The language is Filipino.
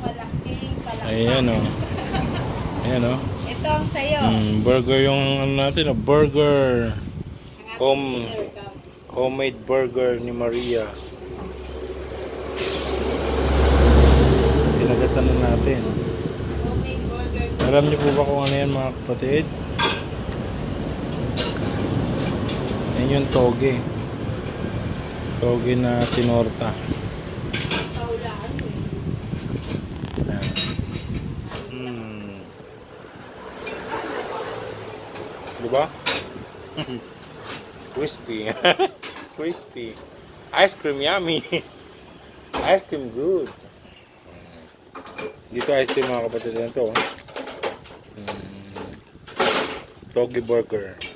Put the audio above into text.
Ayan o. Ayan o. Ito ang sayo. Burger yung ano natin o. Burger. Homemade burger ni Maria. Pinagatan na natin. Homemade burger. Alam niyo po ba kung ano yan mga kapatid? Yan yung toge. Toge na tinorta. Paulaan mo eh. Ayan. Diba? Crispy. Crispy. Ice cream yummy. Ice cream good. Dito ice cream mga kapatid na ito. Toge burger.